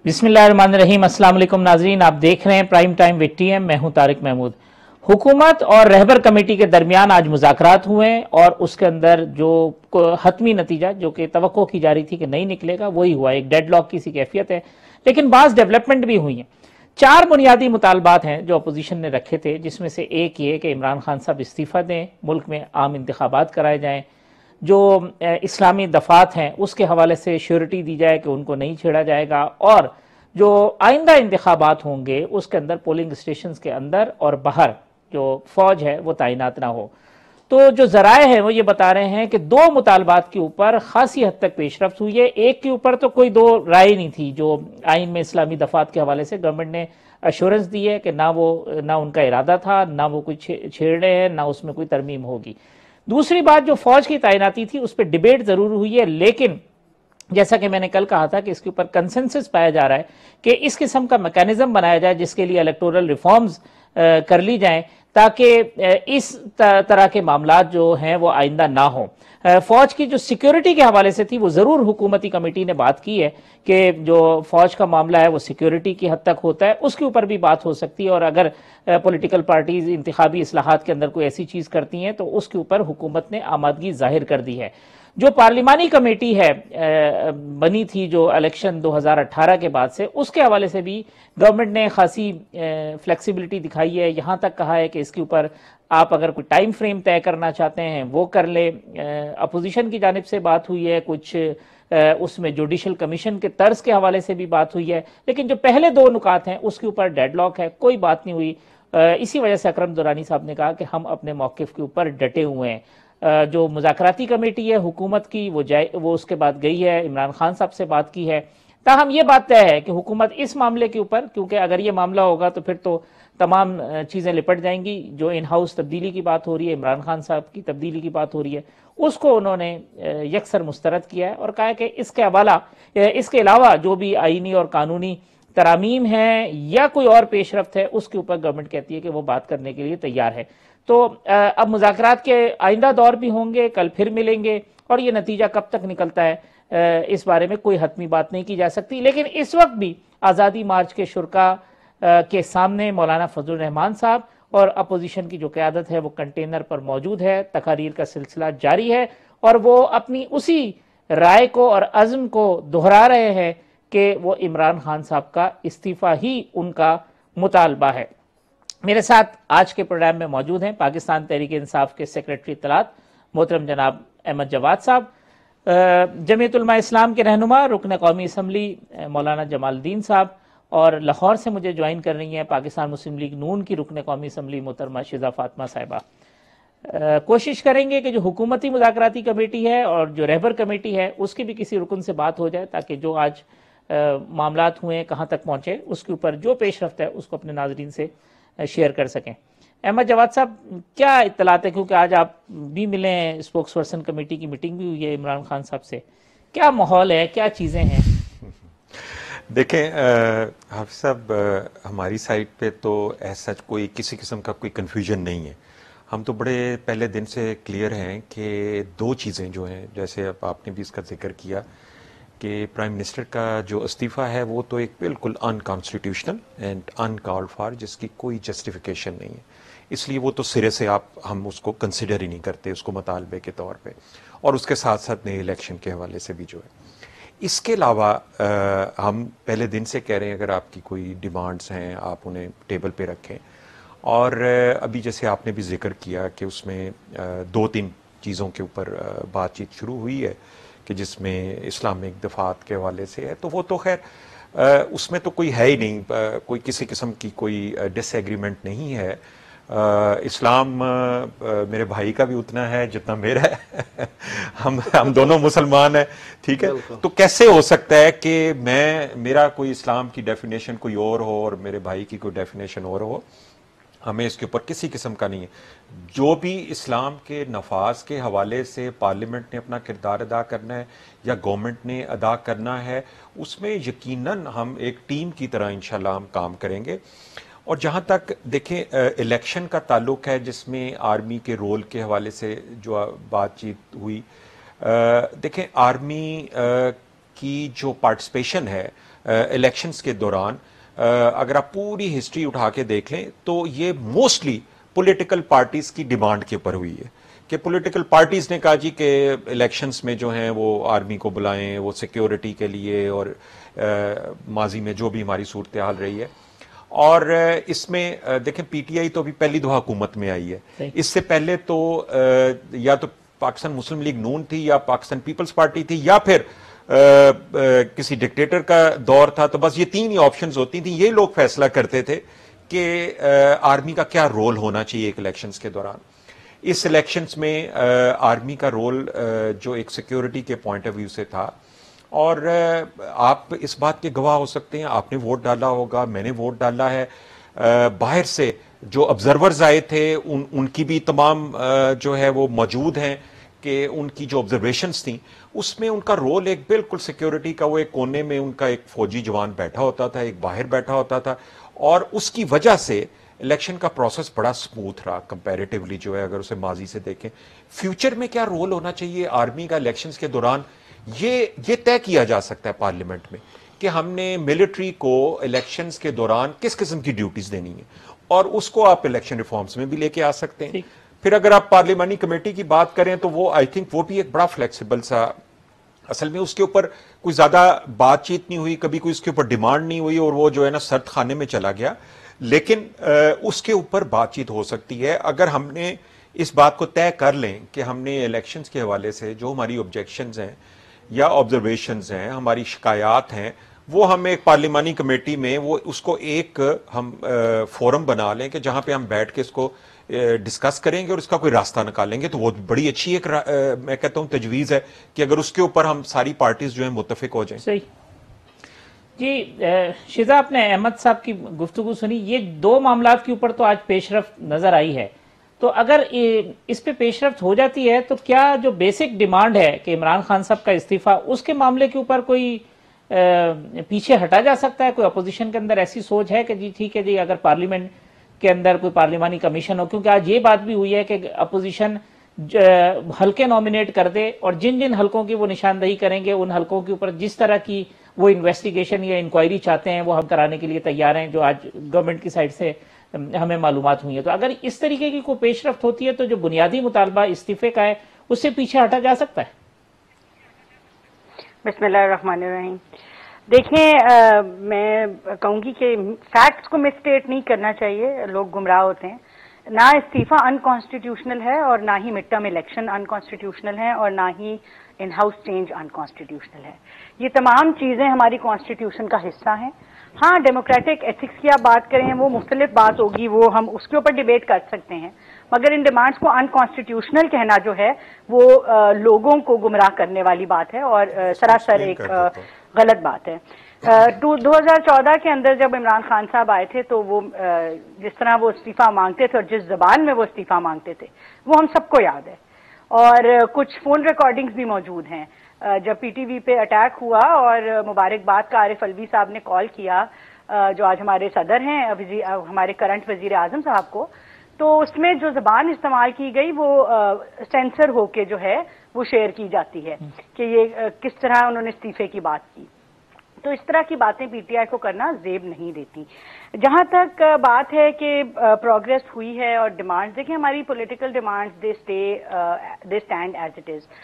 बिस्मिल्लाहिर्रहमानिर्रहीम। अस्सलाम वालेकुम नाजरीन, आप देख रहे हैं प्राइम टाइम विद टीएम। मैं हूं तारिक महमूद। हुकूमत और रहबर कमेटी के दरमियान आज मुज़ाकरात हुए और उसके अंदर जो हतमी नतीजा जो कि तवक्को की जा रही थी कि नहीं निकलेगा वही हुआ। एक डेडलॉक की सी कैफियत है, लेकिन बाज़ डेवलपमेंट भी हुई हैं। 4 बुनियादी मुतालबात हैं जो अपोजिशन ने रखे थे, जिसमें से एक ये कि इमरान खान साहब इस्तीफ़ा दें, मुल्क में आम इंतखाबात कराए जाएँ, जो इस्लामी दफात हैं उसके हवाले से श्योरिटी दी जाए कि उनको नहीं छेड़ा जाएगा, और जो आइंदा इंतखाबात होंगे उसके अंदर पोलिंग स्टेशंस के अंदर और बाहर जो फौज है वो तैनात ना हो। तो जो जराए हैं वो ये बता रहे हैं कि 2 मुतालबात के ऊपर खासी हद तक पेशरफ्त हुई है। एक के ऊपर तो कोई 2 राय नहीं थी, जो आइन में इस्लामी दफात के हवाले से गवर्नमेंट ने अश्योरेंस दी है कि ना उनका इरादा था, ना वो कुछ छेड़ रहे हैं, ना उसमें कोई तरमीम होगी। दूसरी बात, जो फौज की तैनाती थी उस पर डिबेट जरूर हुई है, लेकिन जैसा कि मैंने कल कहा था कि इसके ऊपर कंसेंसस पाया जा रहा है कि इस किस्म का मैकेनिज्म बनाया जाए जिसके लिए इलेक्टोरल रिफॉर्म्स कर ली जाएं, ताकि इस तरह के मामलात जो हैं वो आइंदा ना हो। फौज की जो सिक्योरिटी के हवाले से थी वो ज़रूर हुकूमती कमेटी ने बात की है कि जो फौज का मामला है वो सिक्योरिटी की हद तक होता है, उसके ऊपर भी बात हो सकती है। और अगर पॉलिटिकल पार्टीज इंतखाबी इस्लाहात के अंदर कोई ऐसी चीज़ करती हैं तो उसके ऊपर हुकूमत ने आमादगी जाहिर कर दी है। जो पार्लिमानी कमेटी है बनी थी जो इलेक्शन 2018 के बाद से, उसके हवाले से भी गवर्नमेंट ने खासी फ्लेक्सिबिलिटी दिखाई है। यहाँ तक कहा है कि इसके ऊपर आप अगर कोई टाइम फ्रेम तय करना चाहते हैं वो कर ले। अपोजिशन की जानिब से बात हुई है, कुछ उसमें जुडिशल कमीशन के तर्ज के हवाले से भी बात हुई है, लेकिन जो पहले 2 नुकात हैं उसके ऊपर डेडलॉक है, कोई बात नहीं हुई। इसी वजह से अकरम दुरानी साहब ने कहा कि हम अपने मौक़िफ़ के ऊपर डटे हुए हैं। जो मुज़ाकराती कमेटी है हुकूमत की वो उसके बाद गई है, इमरान खान साहब से बात की है। ताहम ये बात तय है कि हुकूमत इस मामले के ऊपर, क्योंकि अगर ये मामला होगा तो फिर तो तमाम चीज़ें लिपट जाएंगी। जो इन हाउस तब्दीली की बात हो रही है, इमरान खान साहब की तब्दीली की बात हो रही है, उसको उन्होंने यकसर मुस्तरद किया है और कहा है कि इसके अलावा जो भी आईनी और कानूनी तरामीम है या कोई और पेशरफ्त है उसके ऊपर गवर्नमेंट कहती है कि वो बात करने के लिए तैयार है। तो अब मुज़ाकरात के आइंदा दौर भी होंगे, कल फिर मिलेंगे, और ये नतीजा कब तक निकलता है इस बारे में कोई हतमी बात नहीं की जा सकती। लेकिन इस वक्त भी आज़ादी मार्च के शुरका के सामने मौलाना फजलुर रहमान साहब और अपोजिशन की जो क़यादत है वो कंटेनर पर मौजूद है, तकारीर का सिलसिला जारी है, और वो अपनी उसी राय को और अज़्म को दोहरा रहे हैं कि वो इमरान खान साहब का इस्तीफ़ा ही उनका मुतालबा है। मेरे साथ आज के प्रोग्राम में मौजूद हैं पाकिस्तान तहरीक इंसाफ के सेक्रेटरी इत्तलात मोहतरम जनाब अहमद जवाद साहब, जमीयत उलमा इस्लाम के रहनुमा रुकन कौमी असम्बली मौलाना जमालुद्दीन साहब, और लाहौर से मुझे ज्वाइन कर रही हैं पाकिस्तान मुस्लिम लीग नून की रुकन कौमी असम्बली मोहतरमा शिजा फातिमा साहिबा। कोशिश करेंगे कि जो हुकूमती मुज़ाकराती कमेटी है और जो रहबर कमेटी है उसकी भी किसी रुकन से बात हो जाए, ताकि जो आज मामलात हुए कहाँ तक पहुँचे उसके ऊपर जो पेशरफ्त है उसको अपने नाजरीन से शेयर कर सकें। अहमद जवाद साहब, क्या इत्तलात है, क्योंकि आज आप भी मिले हैं, स्पोक्स पर्सन कमेटी की मीटिंग भी हुई है इमरान खान साहब से, क्या माहौल है, क्या चीज़ें हैं? देखें हाफिज साहब, हमारी साइड पे तो ऐसा कोई किसी किस्म का कोई कन्फ्यूजन नहीं है। हम तो बड़े पहले दिन से क्लियर हैं कि 2 चीज़ें जो हैं, जैसे अब आपने भी इसका जिक्र किया कि प्राइम मिनिस्टर का जो इस्तीफ़ा है वो तो एक बिल्कुल अनकॉन्स्टिट्यूशनल एंड अनकॉल्ड फॉर, जिसकी कोई जस्टिफिकेशन नहीं है, इसलिए वो तो सिरे से हम उसको कंसिडर ही नहीं करते उसको मुतालबे के तौर पे, और उसके साथ साथ नए इलेक्शन के हवाले से भी जो है। इसके अलावा हम पहले दिन से कह रहे हैं अगर आपकी कोई डिमांड्स हैं आप उन्हें टेबल पे रखें, और अभी जैसे आपने भी जिक्र किया कि उसमें 2-3 चीज़ों के ऊपर बातचीत शुरू हुई है कि जिसमें इस्लामिक दफात के हवाले से है, तो वो तो खैर उसमें तो कोई है ही नहीं, कोई किसी किस्म की कोई डिसएग्रीमेंट नहीं है। इस्लाम मेरे भाई का भी उतना है जितना मेरा है हम दोनों मुसलमान हैं, ठीक है। तो कैसे हो सकता है कि मेरा कोई इस्लाम की डेफिनेशन कोई और हो और मेरे भाई की कोई डेफिनेशन और हो? हमें इसके ऊपर किसी किस्म का नहीं है। जो भी इस्लाम के नफाज के हवाले से पार्लियामेंट ने अपना किरदार अदा करना है या गवर्नमेंट ने अदा करना है, उसमें यकीनन हम एक टीम की तरह इंशाल्लाह हम काम करेंगे। और जहाँ तक देखें इलेक्शन का ताल्लुक है, जिसमें आर्मी के रोल के हवाले से जो बातचीत हुई, देखें आर्मी की जो पार्टिसिपेशन है الیکشنز کے دوران اگر آپ پوری ہسٹری اٹھا کے دیکھ لیں تو یہ موسٹلی پولیٹیکل پارٹیز کی ڈیمانڈ کے اوپر ہوئی ہے کہ پولیٹیکل پارٹیز نے کہا جی کہ الیکشنز میں جو ہیں وہ آرمی کو بلائیں وہ سیکیورٹی کے لیے، اور ماضی میں جو بھی ہماری صورتحال رہی ہے. اور اس میں دیکھیں پی ٹی آئی تو ابھی پہلی دفعہ حکومت میں آئی ہے. اس سے پہلے تو یا تو پاکستان مسلم لیگ نون تھی یا پاکستان پیپلز پارٹی تھی یا پھر کسی ڈکٹیٹر کا دور تھا. تو بس یہ تین ہی آپشنز ہوتی تھیں. یہ لوگ فیصلہ کرتے تھے کہ آرمی کا کیا رول ہونا چاہیے ایک الیکشنز کے دوران. اس الیکشنز میں آرمی کا رول جو ایک سیکیورٹی کے پوائنٹ آف ویو سے تھا، اور آپ اس بات کے گواہ ہو سکتے ہیں، آپ نے ووٹ ڈالا ہوگا، میں نے ووٹ ڈالا ہے. باہر سے جو آبزرورز آئے تھے ان کی بھی تمام جو ہے وہ موجود ہیں کہ ان کی جو آبزرویشنز تھیں اس میں ان کا رول ایک بالکل سیکیورٹی کا، وہ ایک کونے میں ان کا ایک فوجی جوان بیٹھا ہوتا تھا، ایک باہر بیٹھا ہوتا تھا. اور اس کی وجہ سے الیکشن کا پروسیس بڑا سموتھ رہا کمپیریٹیولی جو ہے اگر اسے ماضی سے دیکھیں. فیوچر میں کیا رول ہونا چاہیے آرمی کا الیکشنز کے دوران، یہ طے کیا جا سکتا ہے پارلیمنٹ میں کہ ہم نے ملٹری کو الیکشنز کے دوران کس قسم کی ڈیوٹیز دینی ہے، اور اس کو آپ الیکشن ریفارمز میں بھی لے کے آ سکتے ہیں. پھر اگر آپ پارلیمانی کمیٹی کی بات کریں تو وہ آئی تھنک وہ بھی ایک بڑا فلیکسیبل سا، اصل میں اس کے اوپر کوئی زیادہ بات چیت نہیں ہوئی، کبھی کوئی اس کے اوپر ڈیمانڈ نہیں ہوئی، اور وہ جو ہے نا سرد خانے میں چلا گیا. لیکن اس کے اوپر بات چیت ہو سکتی ہے اگر ہم نے اس بات کو طے کر لیں کہ ہم نے الیکشنز کے حوالے سے جو ہماری آبجیکشنز ہیں یا آبزرویشنز ہیں، ہماری شکایات ہیں، وہ ہم ایک پارلیمانی کمیٹی میں وہ اس کو ایک ہم فورم بنا لیں کہ جہاں پہ ہم بیٹھ کے اس کو ڈسکس کریں گے اور اس کا کوئی راستہ نکالیں گے. تو وہ بڑی اچھی ایک میں کہتا ہوں تجویز ہے کہ اگر اس کے اوپر ہم ساری پارٹیز جو ہیں متفق ہو جائیں. صحیح جی. شیزا، آپ نے احمد صاحب کی گفتگو سنی، یہ دو معاملات کے اوپر تو آج پیش رفت نظر آئی ہے. تو اگر اس پہ پیش رفت ہو جاتی ہے تو کیا جو بیسک ڈیمانڈ ہے کہ عمران خان صاحب کا استعفیٰ، اس کے معاملے کے اوپر کوئی پیچھے ہٹا جا سکتا ہے؟ کوئی اپوزیشن کے اندر ایسی سوچ ہے کہ جی ٹھیک ہے جی اگر پارلیمنٹ کے اندر کوئی پارلیمانی کمیشن ہو، کیونکہ آج یہ بات بھی ہوئی ہے کہ اپوزیشن حلقے نامینیٹ کر دے اور جن جن حلقوں کی وہ نشاندہی کریں گے ان حلقوں کے اوپر جس طرح کی وہ انویسٹیگیشن یا انکوائری چاہتے ہیں وہ ہم کرانے کے لیے تیار ہیں، جو آج گورنمنٹ کی سائڈ سے ہمیں معلومات ہوئی ہیں. تو اگر اس طریقے کی کوئی پیش رفت ہوتی ہے تو جو بنیادی مطالبہ استعفے کا ہے اس سے پیچھے ہٹا جا سکتا ہے؟ بسم اللہ الرحمن الرحیم. دیکھیں، میں کہوں گی کہ فیکٹس کو مسٹیٹ نہیں کرنا چاہیے، لوگ گمراہ ہوتے ہیں. نہ استعفیٰ انکانسٹیٹیوشنل ہے اور نہ ہی مڈ ٹرم الیکشن انکانسٹیٹیوشنل ہے اور نہ ہی ان ہاؤس چینج انکانسٹیٹیوشنل ہے. یہ تمام چیزیں ہماری کانسٹیٹیوشن کا حصہ ہیں. ہاں، ڈیموکریٹک ایتھکس کی آپ بات کریں وہ مختلف بات ہوگی، وہ ہم اس کے اوپر ڈیبیٹ کر سکتے ہیں، مگر ان ڈیمانڈس کو انکانسٹیٹیوشنل کہنا جو ہے وہ لوگوں کو گمراہ کرنے والی بات ہے اور سراسر ایک غلط بات ہے. 2014 کے اندر جب عمران خان صاحب آئے تھے تو وہ جس طرح وہ استعفیٰ مانگتے تھے اور جس زبان میں وہ استعفیٰ مانگتے تھے وہ ہم سب کو یاد ہے، اور کچھ فون ریکارڈنگز بھی موجود ہیں. جب پی ٹی وی پہ اٹیک ہوا اور مبارکباد کا عارف الوی صاحب نے کال کیا، جو آج ہمارے صدر ہیں، ہمارے کرنٹ وزیر اعظم صاحب کو، تو اس میں جو زبان استعمال کی گئی وہ سینسر ہو کے جو ہے وہ شیئر کی جاتی ہے کہ یہ کس طرح انہوں نے استعفے کی بات کی. تو اس طرح کی باتیں پی ٹی آئی کو کرنا زیب نہیں دیتی. جہاں تک بات ہے کہ پروگریس ہوئی ہے اور ڈیمانڈ، دیکھیں ہماری political demand they stand as it is.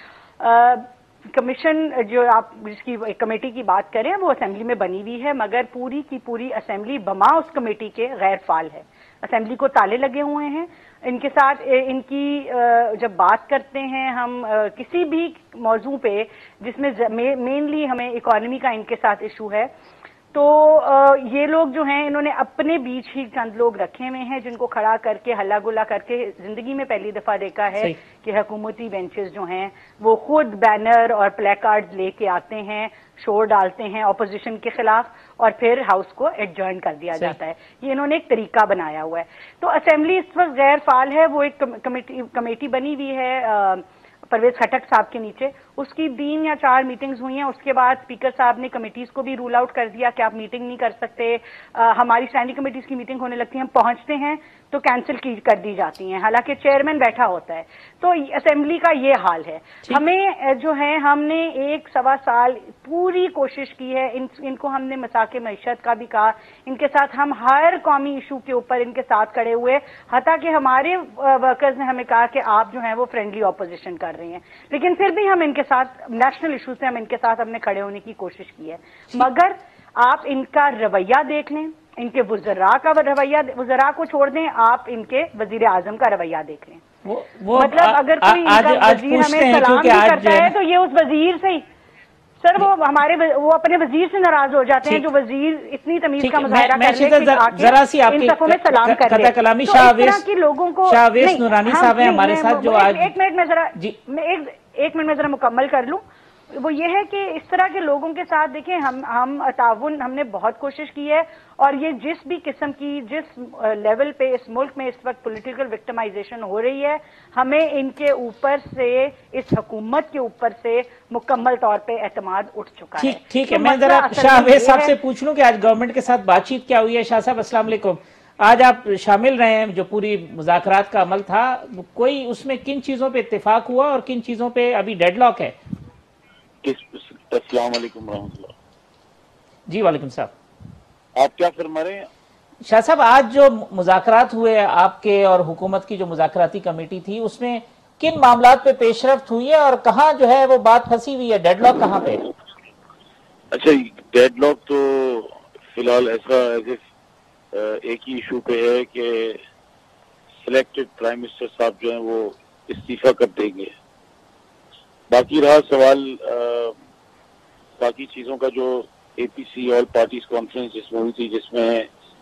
Commission جو آپ جس کی کمیٹی کی بات کریں وہ اسمبلی میں بنی ہوئی ہے، مگر پوری کی پوری اسمبلی بما اس کمیٹی کے غیر فعال ہے. اسمبلی کو تالے لگے ہوئے ہیں. ان کے ساتھ ان کی جب بات کرتے ہیں ہم کسی بھی موضوع پہ جس میں مینلی ہمیں اکانومی کا ان کے ساتھ ایشو ہے، تو یہ لوگ جو ہیں انہوں نے اپنے بیچ ہی چند لوگ رکھے ہوئے ہیں جن کو کھڑا کر کے ہلا گلا کر کے زندگی میں پہلی دفعہ دیکھا ہے کہ حکومتی بینچز جو ہیں وہ خود بینر اور پلے کارڈ لے کے آتے ہیں، شور ڈالتے ہیں اپوزیشن کے خلاف، اور پھر ہاؤس کو ایڈجرن کر دیا جاتا ہے. یہ انہوں نے ایک طریقہ بنایا ہوا ہے. تو اسمبلی اس وقت غیر فعال ہے. وہ ایک کمیٹی بنی ہوئی ہے پرویز خٹک صاحب کے نیچے، اس کی 3 یا 4 میٹنگز ہوئی ہیں. اس کے بعد اسپیکر صاحب نے کمیٹیز کو بھی رول آؤٹ کر دیا کہ آپ میٹنگ نہیں کر سکتے. ہماری اسٹینڈنگ کمیٹیز کی میٹنگ ہونے لگتی ہے، ہم پہنچتے ہیں تو کینسل کر دی جاتی ہیں، حالانکہ چیئرمین بیٹھا ہوتا ہے. تو اسمبلی کا یہ حال ہے. ہمیں جو ہے ہم نے 1-1.25 سال پوری کوشش کی ہے، ان کو ہم نے مساق معیشت کا بھی کہا، ان کے ساتھ ہم ہر قومی ایشو کے اوپر ان کے ساتھ کھڑے ہوئے، حتیٰ کہ ہمارے ورکرز نے ہمیں کہا کہ آپ جو ہیں وہ فرینڈلی اپوزیشن کر رہے ہیں، لیکن پھر بھی ہم ان کے ساتھ نیشنل ایشو سے ہم ان کے ساتھ ہم نے کھڑے ہونے کی کوشش کی ہے. مگر آپ ان کا رویہ دیکھ لیں، ان کے وزراء کا رویہ، وزراء کو چھوڑ دیں، آپ ان کے وزیر اعظم کا رویہ دیکھ لیں. مطلب اگر کوئی ان کا وزیر ہمیں سلام بھی کرتا ہے تو یہ اس وزیر سے ہی، سر وہ اپنے وزیر سے ناراض ہو جاتے ہیں جو وزیر اتنی تمیز کا مظاہرہ کر لے کہ ذرا سی آپ ان صفوں میں سلام کر لے. کلامی تو اس طرح کی لوگوں کو شاہویز نورانی صاحب ہیں ہمارے ساتھ جو آج. ایک منٹ میں ذرا مکمل کر لوں. وہ یہ ہے کہ اس طرح کے لوگوں کے ساتھ دیکھیں ہم تعاون ہم نے بہت کوشش کی ہے، اور یہ جس بھی قسم کی جس لیول پہ اس ملک میں اس وقت پولیٹیکل وکٹمائزیشن ہو رہی ہے، ہمیں ان کے اوپر سے، اس حکومت کے اوپر سے مکمل طور پہ اعتماد اٹھ چکا ہے. ٹھیک ہے، میں ذرا شاہویز صاحب سے پوچھ لوں کہ آج گورنمنٹ کے ساتھ بات چیت کیا ہوئی ہے. شاہ صاحب السلام علیکم. آج آپ شامل رہے ہیں جو پوری مذاکرات کا عمل تھا، کوئی اس میں کن چیزوں پہ اتفاق ہوا اور کن چیزوں پہ ابھی ڈیڈ لاک ہے؟ السلام علیکم ورحمۃ اللہ. جی وعلیکم السلام. آپ کیا فرما رہے ہیں؟ شاہ صاحب آج جو مذاکرات ہوئے آپ کے اور حکومت کی جو مذاکراتی کمیٹی تھی، اس میں کن معاملات پہ پیش رفت ہوئی ہے اور کہاں جو ہے وہ بات پھنسی ہوئی ہے، ڈیڈ لاک کہاں پہ؟ اچھا، ڈیڈ لاک تو فی الحال ایسا ایک ہی ایشو پہ ہے کہ سلیکٹڈ پرائم منسٹر صاحب جو ہیں وہ استعفیٰ کر دیں گے. باقی رہا سوال باقی چیزوں کا، جو اے پی سی آل پارٹیز کانفرنس جس میں ہوئی تھی، جس میں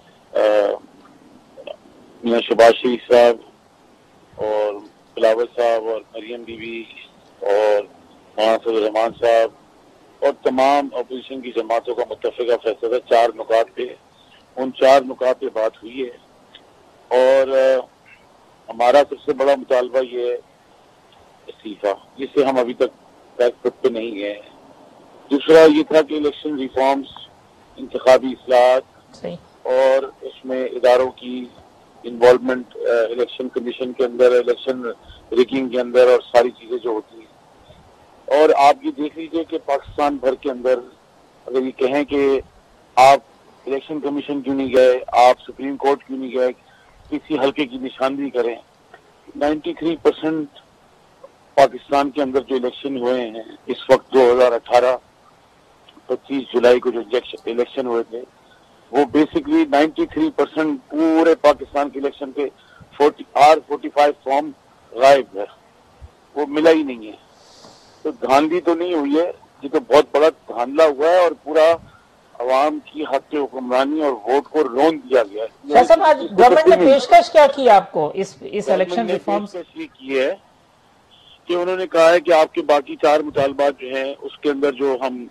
میاں شہباز شریف صاحب اور بلاول صاحب اور مریم بی بی اور مولانا فضل الرحمان صاحب اور تمام اپوزیشن کی جماعتوں کا متفقہ فیصلہ تھا 4 نکات پہ. ان 4 نکات پہ بات ہوئی ہے، اور ہمارا سب سے بڑا مطالبہ یہ ہے استعفیٰ، جس سے ہم ابھی تک بیک فٹ پہ نہیں گئے. دوسرا یہ تھا کہ الیکشن ریفارمز، انتخابی اصلاحات اور اس میں اداروں کی انوالومنٹ، الیکشن کمیشن کے اندر، الیکشن ریگنگ کے اندر، اور ساری چیزیں جو ہوتی ہیں. اور آپ یہ دیکھ لیجئے کہ پاکستان بھر کے اندر اگر یہ کہیں کہ آپ الیکشن کمیشن کیوں نہیں گئے، آپ سپریم کورٹ کیوں نہیں گئے، کسی حلقے کی نشاندہی کریں، 93% پاکستان کے اندر جو الیکشن ہوئے ہیں اس وقت 2018 25 جولائی کو جو الیکشن ہوئے تھے، وہ بیسکلی 93% پورے پاکستان کے الیکشن پہ 45 فارم غائب ہے، وہ ملا ہی نہیں ہے. تو دھاندلی تو نہیں ہوئی ہے، یہ تو بہت بڑا دھاندلا ہوا ہے، اور پورا عوام کی حق حکمرانی اور ووٹ کو رون دیا گیا ہے. شاہ صاحب آج گورنمنٹ نے پیشکش کیا کی آپ کو اس الیکشن ریفارمز؟ پیشکش یہ کی ہے کہ انہوں نے کہا ہے کہ آپ کے باقی 4 مطالبات جو ہیں اس کے اندر جو ہم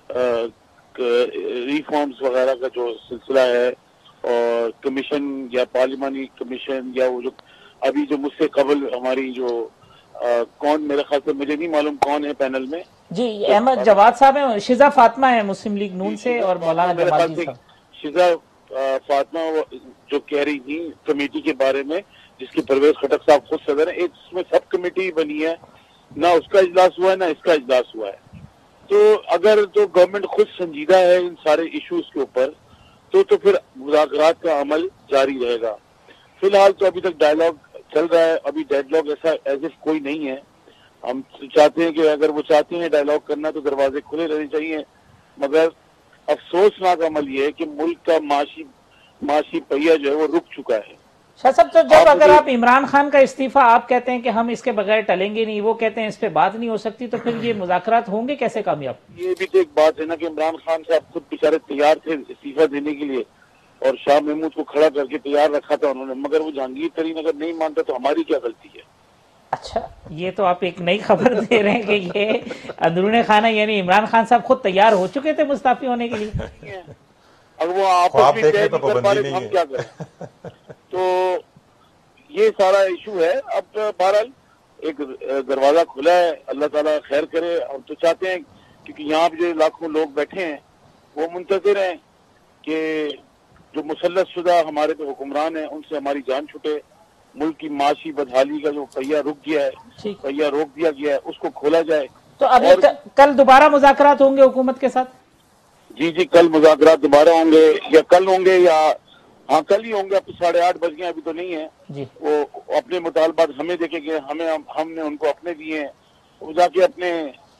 ریفارمز وغیرہ کا جو سلسلہ ہے، اور کمیشن یا پارلیمانی کمیشن، یا وہ جو ابھی جو مجھ سے قبل ہماری جو کون، میرے خیال سے مجھے نہیں معلوم کون ہے پینل میں، جی احمد جواد صاحب ہیں، شزا فاطمہ ہیں مسلم لیگ نون سے، اور مولانا جمال جی صاحب. شزا فاطمہ جو کہہ رہی تھی کمیٹی کے بارے میں، جس کی پرویز خٹک صاحب خود صدر ہیں، ایک اس میں سب کمیٹی بنی ہے، نہ اس کا اجلاس ہوا ہے نہ اس کا اجلاس ہوا ہے. تو اگر تو گورنمنٹ خود سنجیدہ ہے ان سارے ایشوز کے اوپر، تو پھر مذاکرات کا عمل جاری رہے گا. فی الحال تو ابھی تک ڈائیلاگ چل رہا ہے، ابھی ڈیڈ لاک ایسا ایز اف کوئی نہیں ہے. ہم چاہتے ہیں کہ اگر وہ چاہتے ہیں ڈائیلاگ کرنا تو دروازے کھلے رہنے چاہیے، مگر افسوسناک عمل یہ ہے کہ ملک کا معاشی پہیہ جو ہے وہ رک چکا ہے. شاہ صاحب تو جب اگر آپ عمران خان کا استعفیٰ آپ کہتے ہیں کہ ہم اس کے بغیر ٹلیں گے نہیں، وہ کہتے ہیں اس پہ بات نہیں ہو سکتی، تو پھر یہ مذاکرات ہوں گے کیسے کامیاب؟ یہ بھی تو ایک بات ہے نا کہ عمران خان صاحب خود بیچارے تیار تھے استعفیٰ دینے کے لیے، اور شاہ محمود کو کھڑا کر کے تیار رکھا تھا انہوں نے، مگر وہ جہانگیر ترین اگر نہیں مانتا تو ہماری کیا غلطی ہے؟ اچھا، یہ تو آپ ایک نئی خبر دے رہے ہیں کہ یہ اندرون خانہ یعنی عمران خان صاحب خود تیار ہو چکے تھے مستعفی ہونے کے لیے. اگر وہ آپس میں طے نہیں کر پا رہے تو ہم کیا کریں؟ تو یہ سارا ایشو ہے. اب بہرحال ایک دروازہ کھلا ہے، اللہ تعالیٰ خیر کرے. ہم تو چاہتے ہیں کیونکہ یہاں پہ جو لاکھوں لوگ بیٹھے ہیں وہ منتظر ہیں کہ جو مسلط شدہ ہمارے پہ حکمران ہیں ان سے ہماری جان چھٹے، ملک کی معاشی بدحالی کا جو پہیہ رک گیا ہے، پہیہ روک دیا گیا ہے، اس کو کھولا جائے۔ تو ابھی کل دوبارہ مذاکرات ہوں گے حکومت کے ساتھ؟ جی کل مذاکرات دوبارہ ہوں گے، یا کل ہوں گے یا ہاں کل ہی ہوں گے، اب 8:30 بج گئے، ابھی تو نہیں ہے جی۔ وہ اپنے مطالبات ہمیں دیکھیں گے، ہم نے ان کو اپنے دیے ہیں، وہ جا کے اپنے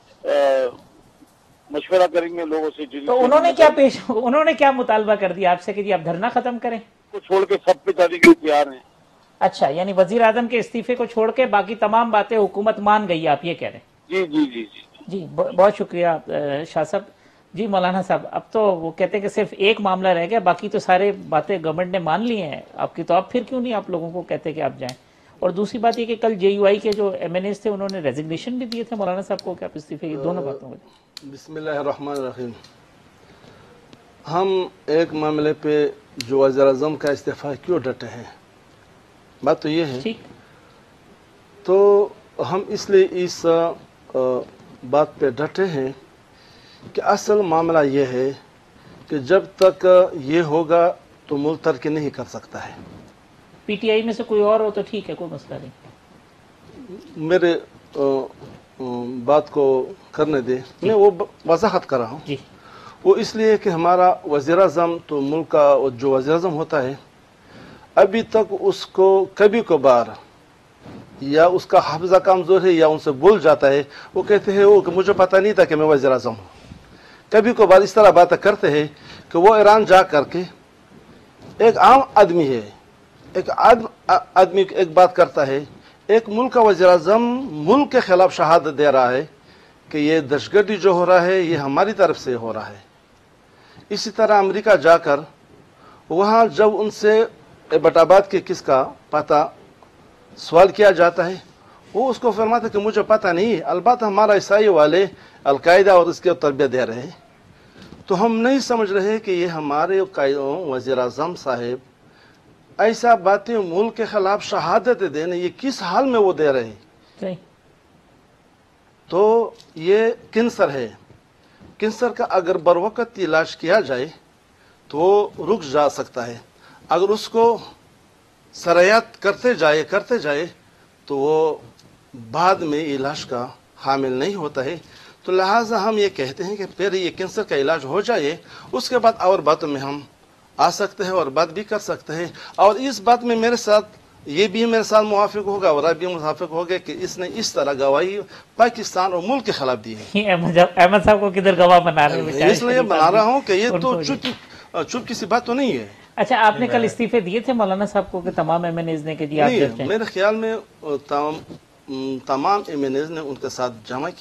مشورہ کریں گے لوگوں سے۔ تو انہوں نے کیا مطالبہ کر دیا آپ سے کہ جی آپ دھرنا ختم کریں؟ کو چھوڑ کے سب پہ جانے کے لیے تیار ہیں۔ اچھا، یعنی وزیر اعظم کے استعفے کو چھوڑ کے باقی تمام باتیں حکومت مان گئی، آپ یہ کہہ رہے ہیں؟ جی بہت شکریہ شاہ صاحب۔ جی مولانا صاحب، اب تو وہ کہتے ہیں کہ صرف ایک معاملہ رہ گیا، باقی تو سارے باتیں گورنمنٹ نے مان لی ہیں آپ کی، تو اب پھر کیوں نہیں آپ لوگوں کو کہتے کہ آپ جائیں؟ اور دوسری بات یہ کہ کل JUI کے جو MNAs تھے انہوں نے ریزگنیشن بھی دیے تھے مولانا صاحب کو کہ آپ استعفے، یہ دونوں باتوں کو۔ بسم اللہ الرحمن الرحیم۔ ہم ایک معاملے پہ جو وزیر اعظم کا استعفیٰ کیوں ڈٹے ہیں، بات تو یہ ہے، ٹھیک، تو ہم اس لیے اس بات پہ ڈٹے ہیں کہ اصل معاملہ یہ ہے کہ جب تک یہ ہوگا تو ملک ترقی نہیں کر سکتا ہے۔ PTI میں سے کوئی اور ہو تو ٹھیک ہے، کوئی مسئلہ نہیں، میرے بات کو کرنے دے، میں وہ وضاحت کر رہا ہوں۔ جی، وہ اس لیے کہ ہمارا وزیر اعظم تو ملک کا جو وزیر اعظم ہوتا ہے، ابھی تک اس کو کبھی کبھار یا اس کا حافظہ کمزور ہے یا ان سے بھول جاتا ہے، وہ کہتے ہیں کہ مجھے پتہ نہیں تھا کہ میں وزیر اعظم ہوں۔ کبھی کبھار اس طرح باتیں کرتے ہیں کہ وہ ایران جا کر کے ایک عام آدمی ہے، ایک آدمی ایک بات کرتا ہے، ایک ملک کا وزیر اعظم ملک کے خلاف شہادت دے رہا ہے کہ یہ دہشت گردی جو ہو رہا ہے یہ ہماری طرف سے ہو رہا ہے۔ اسی طرح امریکہ جا کر وہاں جب ان سے ایبٹ کے کس کا پتہ سوال کیا جاتا ہے، وہ اس کو فرماتا ہے کہ مجھے پتہ نہیں ہے، البتہ ہمارا عیسائی والے القاعدہ اور اس کے تربیت دے رہے ہیں۔ تو ہم نہیں سمجھ رہے کہ یہ ہمارے وزیر اعظم صاحب ایسا باتیں ملک کے خلاف شہادت دینے یہ کس حال میں وہ دے رہے ہیں۔ تو یہ کینسر ہے، کینسر کا اگر بروقت علاج کیا جائے تو رک جا سکتا ہے، اگر اس کو سرایت کرتے جائے تو وہ بعد میں علاج کا حامل نہیں ہوتا ہے۔ تو لہٰذا ہم یہ کہتے ہیں کہ پہلے یہ کینسر کا علاج ہو جائے، اس کے بعد اور باتوں میں ہم آ سکتے ہیں اور بات بھی کر سکتے ہیں۔ اور اس بات میں میرے ساتھ یہ بھی میرے ساتھ موافق ہوگا اور آپ بھی موافق ہوگا کہ اس نے اس طرح گواہی پاکستان اور ملک کے خلاف دی ہے۔ احمد صاحب کو کدھر گواہ بنا رہے ہیں؟ اس لیے بنا رہا ہوں کہ یہ تو چپ کسی بات تو نہیں ہے۔ اچھا، آپ نے کل استعفے دیے تھے مولانا صاحب کو کہ تمام MNAs نے کہ جی آپ نہیں، میرے خیال میں تمام MNAs نے ان کے ساتھ جمع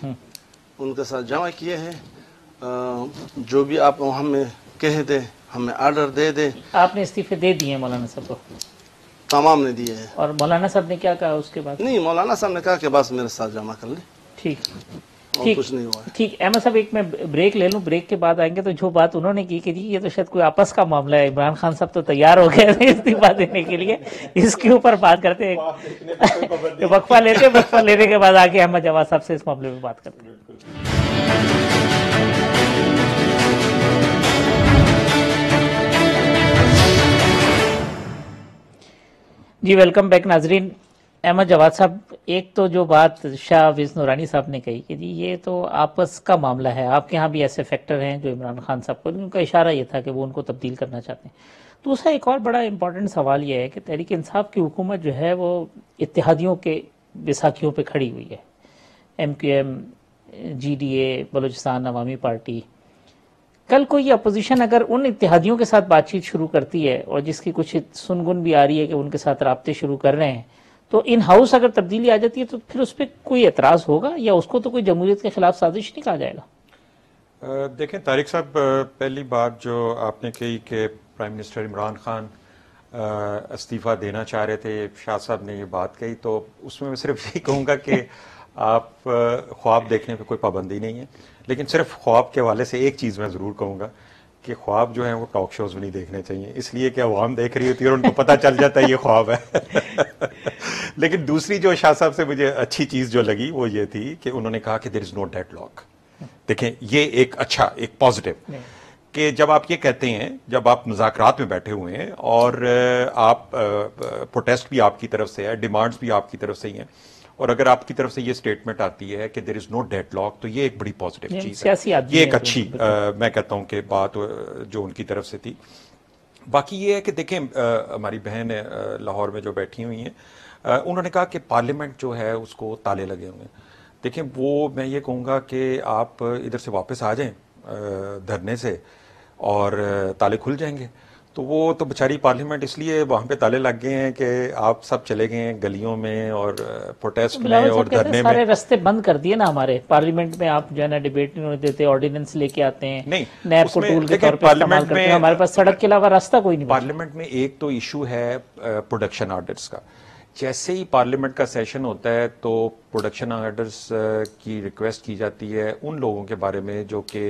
کیے ہیں، جو بھی آپ ہمیں کہہ دیں، ہمیں آرڈر دے دیں۔ آپ نے استعفے دے دیے مولانا صاحب کو؟ تمام نے دیے ہیں۔ اور مولانا صاحب نے کیا کہا اس کے بعد؟ نہیں، مولانا صاحب نے کہا کہ بس میرے ساتھ جمع کر لیں، ٹھیک اور کچھ نہیں ہوا ہے۔ ٹھیک، احمد صاحب ایک میں بریک لے لوں، بریک کے بعد آئیں گے۔ تو جو بات انہوں نے کی کہ جی یہ تو شاید کوئی آپس کا معاملہ ہے، عمران خان صاحب تو تیار ہو گئے تھے استعفا دینے کے لیے، اس کے اوپر بات کرتے ہیں، وقفہ لینے کے بعد آگے احمد جواد صاحب سے اس معاملے میں بات کرتے ہیں۔ جی ویلکم بیک ناظرین۔ احمد جواد صاحب، ایک تو جو بات شاہ حافظ نورانی صاحب نے کہی کہ جی یہ تو آپس کا معاملہ ہے، آپ کے ہاں بھی ایسے فیکٹر ہیں جو عمران خان صاحب کو، ان کا اشارہ یہ تھا کہ وہ ان کو تبدیل کرنا چاہتے ہیں۔ دوسرا ایک اور بڑا امپورٹنٹ سوال یہ ہے کہ تحریک انصاف کی حکومت جو ہے وہ اتحادیوں کے بیساکھیوں پہ کھڑی ہوئی ہے، MQM، GDA، بلوچستان عوامی پارٹی۔ کل کوئی اپوزیشن اگر ان اتحادیوں کے ساتھ بات چیت شروع کرتی ہے اور جس کی کچھ سنگن بھی آ رہی ہے کہ ان کے ساتھ رابطے شروع کر رہے ہیں، تو ان ہاؤس اگر تبدیلی آ جاتی ہے تو پھر اس پہ کوئی اعتراض ہوگا یا اس کو تو کوئی جمہوریت کے خلاف سازش نہیں کہا جائے گا؟ دیکھیں طارق صاحب، پہلی بات جو آپ نے کہی کہ پرائم منسٹر عمران خان استعفیٰ دینا چاہ رہے تھے، شاہ صاحب نے یہ بات کہی، تو اس میں صرف یہی کہوں گا کہ آپ خواب دیکھنے پہ کوئی پابندی نہیں ہے، لیکن صرف خواب کے حوالے سے ایک چیز میں ضرور کہوں گا کہ خواب جو ہیں وہ ٹاک شوز میں نہیں دیکھنے چاہیے، اس لیے کہ عوام دیکھ رہی ہوتی ہے اور ان کو پتہ چل جاتا ہے یہ خواب ہے۔ لیکن دوسری جو شاہ صاحب سے مجھے اچھی چیز جو لگی وہ یہ تھی کہ انہوں نے کہا کہ دیر از نو ڈیڈ لاک۔ دیکھیں یہ ایک اچھا، ایک پازیٹیو کہ جب آپ یہ کہتے ہیں، جب آپ مذاکرات میں بیٹھے ہوئے ہیں اور آپ پروٹیسٹ بھی آپ کی طرف سے ہے، ڈیمانڈز بھی آپ کی طرف سے ہی ہیں، اور اگر آپ کی طرف سے یہ سٹیٹمنٹ آتی ہے کہ دیر از نو ڈیڈ لاک، تو یہ ایک بڑی پازیٹیو چیز ہے، یہ ایک اچھی میں کہتا ہوں کہ بات جو ان کی طرف سے تھی۔ باقی یہ ہے کہ دیکھیں ہماری بہن لاہور میں جو بیٹھی ہوئی ہیں، انہوں نے کہا کہ پارلیمنٹ جو ہے اس کو تالے لگے ہوئے ہیں۔ دیکھیں وہ میں یہ کہوں گا کہ آپ ادھر سے واپس آ جائیں دھرنے سے اور تالے کھل جائیں گے۔ تو وہ تو بیچاری پارلیمنٹ اس لیے وہاں پہ تالے لگ گئے ہیں کہ آپ سب چلے گئے ہیں گلیوں میں اور پروٹیسٹ میں اور دھرنے میں۔ سارے رستے بند کر دیے نا ہمارے پارلیمنٹ میں، آپ جو ہے نا ڈیبیٹ نہیں ہونے دیتے، آرڈیننس لے کے آتے ہیں، نہیں، نیب کو ٹول کے طور پہ استعمال کرتے ہیں، ہمارے پاس سڑک کے علاوہ راستہ کوئی نہیں۔ پارلیمنٹ میں ایک تو ایشو ہے پروڈکشن آرڈرز کا، جیسے ہی پارلیمنٹ کا سیشن ہوتا ہے تو پروڈکشن آرڈرز کی ریکویسٹ کی جاتی ہے ان لوگوں کے بارے میں جو کہ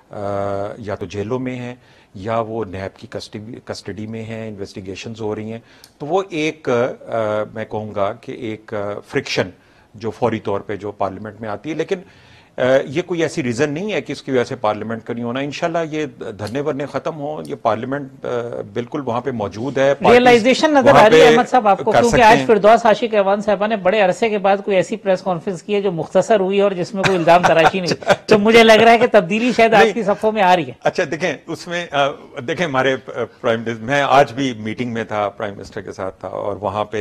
یا تو جیلوں میں ہیں یا وہ نیب کی کسٹڈی میں ہیں، انویسٹیگیشنز ہو رہی ہیں۔ تو وہ ایک میں کہوں گا کہ ایک فرکشن جو فوری طور پہ جو پارلیمنٹ میں آتی ہے، لیکن یہ کوئی ایسی ریزن نہیں ہے کہ اس کی وجہ سے پارلیمنٹ کا نہیں ہونا۔ انشاءاللہ یہ دھرنے ورنے ختم ہوں، یہ پارلیمنٹ بالکل وہاں پہ موجود ہے۔ ریئلائزیشن نظر آ رہی ہے احمد صاحب آپ کو، کیونکہ آج فردوس عاشق ایوان صاحبہ نے بڑے عرصے کے بعد کوئی ایسی پریس کانفرنس کی ہے جو مختصر ہوئی اور جس میں کوئی الزام تراشی نہیں ہوئی، تو مجھے لگ رہا ہے کہ تبدیلی شاید آپ کی صفوں میں آ رہی ہے۔ اچھا دیکھیں اس میں دیکھیں ہمارے میں آج بھی میٹنگ میں تھا، پرائم منسٹر کے ساتھ تھا، اور وہاں پہ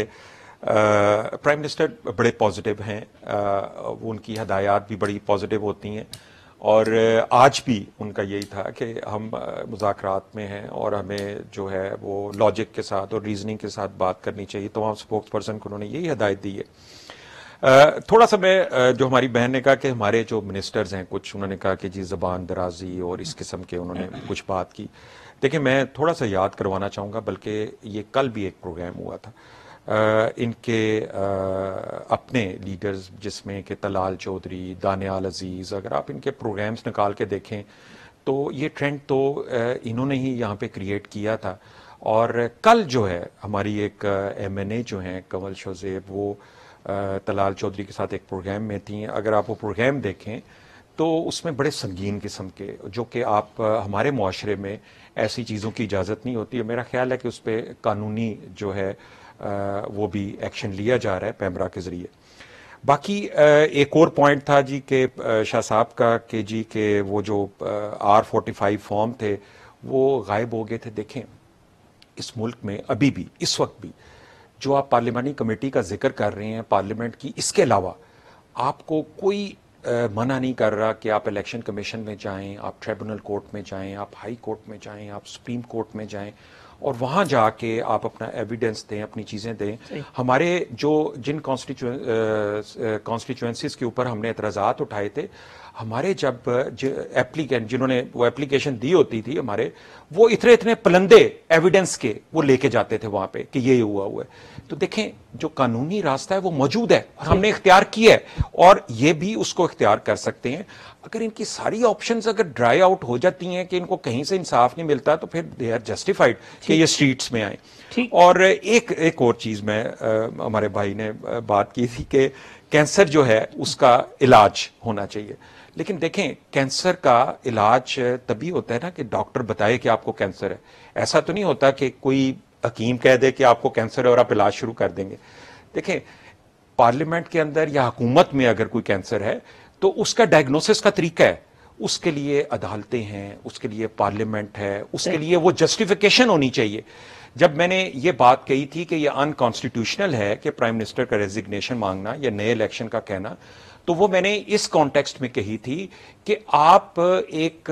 پرائم منسٹر بڑے پازیٹیو ہیں، ان کی ہدایات بھی بڑی پازیٹیو ہوتی ہیں، اور آج بھی ان کا یہی تھا کہ ہم مذاکرات میں ہیں اور ہمیں جو ہے وہ لاجک کے ساتھ اور ریزننگ کے ساتھ بات کرنی چاہیے۔ تمام اسپوکس پرسن کو انہوں نے یہی ہدایت دی ہے۔ تھوڑا سا میں جو ہماری بہن نے کہا کہ ہمارے جو منسٹرز ہیں کچھ، انہوں نے کہا کہ جی زبان درازی اور اس قسم کے انہوں نے کچھ بات کی۔ دیکھیں میں تھوڑا سا یاد کروانا چاہوں گا، بلکہ یہ کل بھی ایک پروگرام ہوا تھا ان کے اپنے لیڈرز، جس میں کہ طلال چودھری، دانیال عزیز، اگر آپ ان کے پروگرامز نکال کے دیکھیں تو یہ ٹرینڈ تو انہوں نے ہی یہاں پہ کریٹ کیا تھا۔ اور کل جو ہے ہماری ایک ایم این اے جو ہیں کنول شوزیب، وہ طلال چودھری کے ساتھ ایک پروگرام میں تھیں۔ اگر آپ وہ پروگرام دیکھیں تو اس میں بڑے سنگین قسم کے، جو کہ آپ ہمارے معاشرے میں ایسی چیزوں کی اجازت نہیں ہوتی ہے، میرا خیال ہے کہ اس پہ قانونی جو ہے وہ بھی ایکشن لیا جا رہا ہے پیمرا کے ذریعے۔ باقی ایک اور پوائنٹ تھا جی کہ شاہ صاحب کا کہ جی کہ وہ جو R45 فارم تھے وہ غائب ہو گئے تھے۔ دیکھیں اس ملک میں ابھی بھی اس وقت بھی جو آپ پارلیمانی کمیٹی کا ذکر کر رہے ہیں پارلیمنٹ کی، اس کے علاوہ آپ کو کوئی منع نہیں کر رہا کہ آپ الیکشن کمیشن میں جائیں، آپ ٹریبونل کورٹ میں جائیں، آپ ہائی کورٹ میں جائیں، آپ سپریم کورٹ میں جائیں اور وہاں جا کے آپ اپنا ایویڈنس دیں، اپنی چیزیں دیں۔ ہمارے جو جن کانسٹیچوئنسیز کے اوپر ہم نے اعتراضات اٹھائے تھے، ہمارے جب ایپلیکینٹ جنہوں نے وہ ایپلیکیشن دی ہوتی تھی ہمارے، وہ اتنے پلندے ایویڈنس کے وہ لے کے جاتے تھے وہاں پہ کہ یہ ہوا ہے۔ تو دیکھیں جو قانونی راستہ ہے وہ موجود ہے اور ہم نے اختیار کیا ہے، اور یہ بھی اس کو اختیار کر سکتے ہیں۔ اگر ان کی ساری آپشنز اگر ڈرائی آؤٹ ہو جاتی ہیں کہ ان کو کہیں سے انصاف نہیں ملتا تو پھر دے آر جسٹیفائڈ کہ یہ اسٹریٹس میں آئیں۔ اور ایک اور چیز میں ہمارے بھائی نے بات کی تھی کہ کینسر جو ہے اس کا علاج ہونا چاہیے، لیکن دیکھیں کینسر کا علاج تبھی ہوتا ہے نا کہ ڈاکٹر بتائے کہ آپ کو کینسر ہے۔ ایسا تو نہیں ہوتا کہ کوئی حکیم کہہ دے کہ آپ کو کینسر ہے اور آپ علاج شروع کر دیں گے۔ دیکھیں پارلیمنٹ کے اندر یا حکومت میں اگر کوئی کینسر ہے تو اس کا ڈائگنوسس کا طریقہ ہے، اس کے لیے عدالتیں ہیں، اس کے لیے پارلیمنٹ ہے، اس کے لیے وہ جسٹیفیکیشن ہونی چاہیے۔ جب میں نے یہ بات کہی تھی کہ یہ ان کانسٹیٹیوشنل ہے کہ پرائم منسٹر کا ریزگنیشن مانگنا یا نئے الیکشن کا کہنا، تو وہ میں نے اس کانٹیکسٹ میں کہی تھی کہ آپ ایک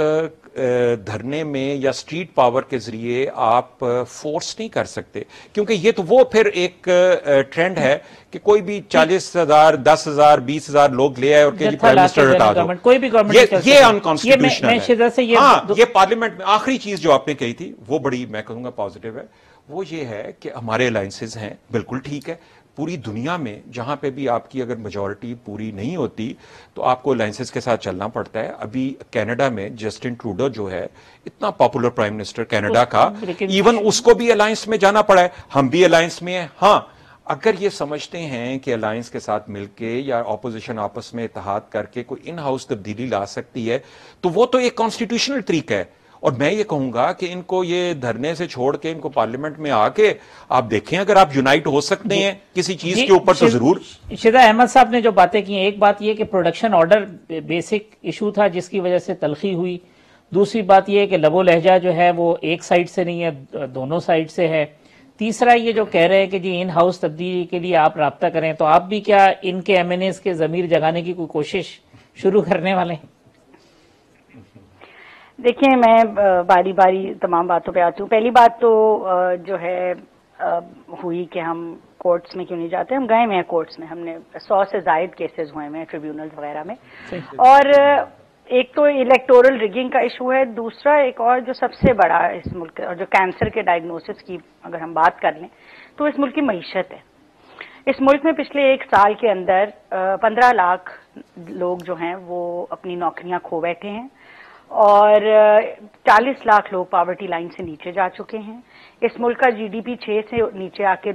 دھرنے میں یا اسٹریٹ پاور کے ذریعے آپ فورس نہیں کر سکتے، کیونکہ یہ تو وہ پھر ایک ٹرینڈ ہے کہ کوئی بھی 40,000 10,000 20,000 لوگ لے آئے اور کہ پرائم منسٹر ہٹا دو، یہ ان کانسٹیٹیوشنل ہے۔ ہاں یہ پارلیمنٹ میں آخری چیز جو آپ نے کہی تھی وہ بڑی میں کہوں گا پازیٹیو ہے، وہ یہ ہے کہ ہمارے الائنسز ہیں، بالکل ٹھیک ہے۔ پوری دنیا میں جہاں پہ بھی آپ کی اگر میجورٹی پوری نہیں ہوتی تو آپ کو الائنسز کے ساتھ چلنا پڑتا ہے۔ ابھی کینیڈا میں جسٹن ٹروڈو جو ہے اتنا پاپولر پرائم منسٹر کینیڈا کا، ایون اس کو بھی الائنس میں جانا پڑا ہے، ہم بھی الائنس میں ہیں۔ ہاں اگر یہ سمجھتے ہیں کہ الائنس کے ساتھ مل کے یا اپوزیشن آپس میں اتحاد کر کے کوئی ان ہاؤس تبدیلی لا سکتی ہے تو وہ تو ایک کانسٹیٹیوشنل طریقہ ہے، اور میں یہ کہوں گا کہ ان کو یہ دھرنے سے چھوڑ کے ان کو پارلیمنٹ میں آ کے آپ دیکھیں اگر آپ یونائٹ ہو سکتے ہیں کسی چیز کے اوپر تو ضرور. شیدا احمد صاحب نے جو باتیں کی ہیں، ایک بات یہ کہ پروڈکشن آرڈر بیسک ایشو تھا جس کی وجہ سے تلخی ہوئی، دوسری بات یہ کہ لب و لہجہ جو ہے وہ ایک سائڈ سے نہیں ہے، دونوں سائڈ سے ہے، تیسرا یہ جو کہہ رہے ہیں کہ جی ان ہاؤس تبدیلی کے لیے آپ رابطہ کریں، تو آپ بھی کیا ان کے ایم این ایز کے ضمیر جگانے کی کوئی کوشش شروع کرنے والے ہیں؟ دیکھیں میں باری باری تمام باتوں پہ آتی ہوں. پہلی بات تو جو ہے ہوئی کہ ہم کورٹس میں کیوں نہیں جاتے. ہم گئے ہوئے ہیں کورٹس میں، ہم نے 100 سے زائد کیسز ہوئے ہیں ٹریبیونلز وغیرہ میں. اور ایک تو الیکٹورل ریگنگ کا ایشو ہے، دوسرا ایک اور جو سب سے بڑا اس ملک اور جو کینسر کے ڈائگنوسس کی اگر ہم بات کر لیں تو اس ملک کی معیشت ہے. اس ملک میں پچھلے ایک سال کے اندر 15 لاکھ لوگ جو ہیں وہ اپنی نوکریاں کھو بیٹھے ہیں اور 40 لاکھ لوگ پاورٹی لائن سے نیچے جا چکے ہیں. اس ملک کا جی ڈی پی 6 سے نیچے آ کے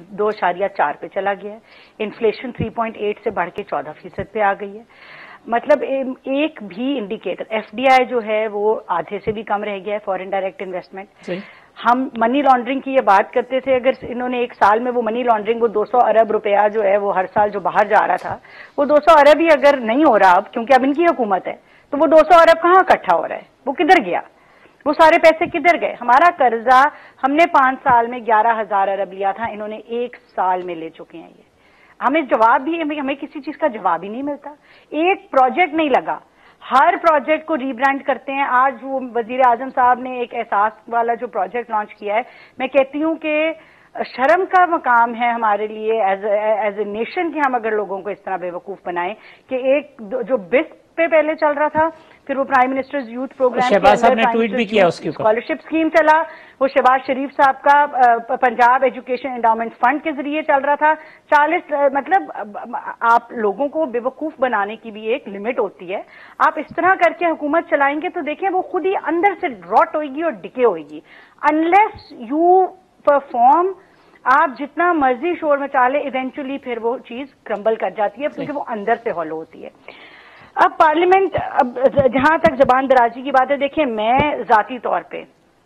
2.4 پہ چلا گیا ہے. انفلیشن 3.8 سے بڑھ کے 14% پہ آ گئی ہے. مطلب ایک بھی انڈیکیٹر، ایف ڈی آئی جو ہے وہ آدھے سے بھی کم رہ گیا ہے، فارن ڈائریکٹ انویسٹمنٹ. ہم منی لانڈرنگ کی یہ بات کرتے تھے، اگر انہوں نے ایک سال میں وہ منی لانڈرنگ وہ 200 ارب روپیہ جو ہے وہ ہر سال جو باہر جا رہا تھا وہ 200 ارب ہی اگر نہیں ہو رہا اب، کیونکہ اب ان کی حکومت ہے، تو وہ 200 ارب کہاں اکٹھا ہو رہا ہے؟ وہ کدھر گیا؟ وہ سارے پیسے کدھر گئے؟ ہمارا قرضہ ہم نے 5 سال میں 11,000 ارب لیا تھا، انہوں نے 1 سال میں لے چکے ہیں. یہ ہمیں جواب بھی، ہمیں کسی چیز کا جواب ہی نہیں ملتا. ایک پروجیکٹ نہیں لگا، ہر پروجیکٹ کو ری برانڈ کرتے ہیں. آج وہ وزیر اعظم صاحب نے ایک احساس والا جو پروجیکٹ لانچ کیا ہے، میں کہتی ہوں کہ شرم کا مقام ہے ہمارے لیے ایز اے نیشن کہ ہم اگر لوگوں کو اس طرح بے وقوف بنائیں کہ ایک جو بس پہ پہلے چل رہا تھا، پھر وہ prime minister's youth programme Shahbaz صاحب نے ٹویٹ بھی کیا اس کے اوپر، اسکالرشپ اسکیم چلا، وہ شہباز شریف صاحب کا پنجاب ایجوکیشن انڈاؤمنٹ فنڈ کے ذریعے چل رہا تھا. 40 مطلب آپ لوگوں کو بے وقوف بنانے کی بھی ایک لمٹ ہوتی ہے. آپ اس طرح کر کے حکومت چلائیں گے تو دیکھیں وہ خود ہی اندر سے راٹ ہوئے گی اور ڈکے ہوئے گی. انلیس یو پرفارم، آپ جتنا مرضی شور مچا لے ایونچولی پھر وہ چیز کرمبل کر جاتی ہے کیونکہ وہ اندر سے ہالو ہوتی ہے. اب پارلیمنٹ، اب جہاں تک زبان درازی کی بات ہے، دیکھیں میں ذاتی طور پہ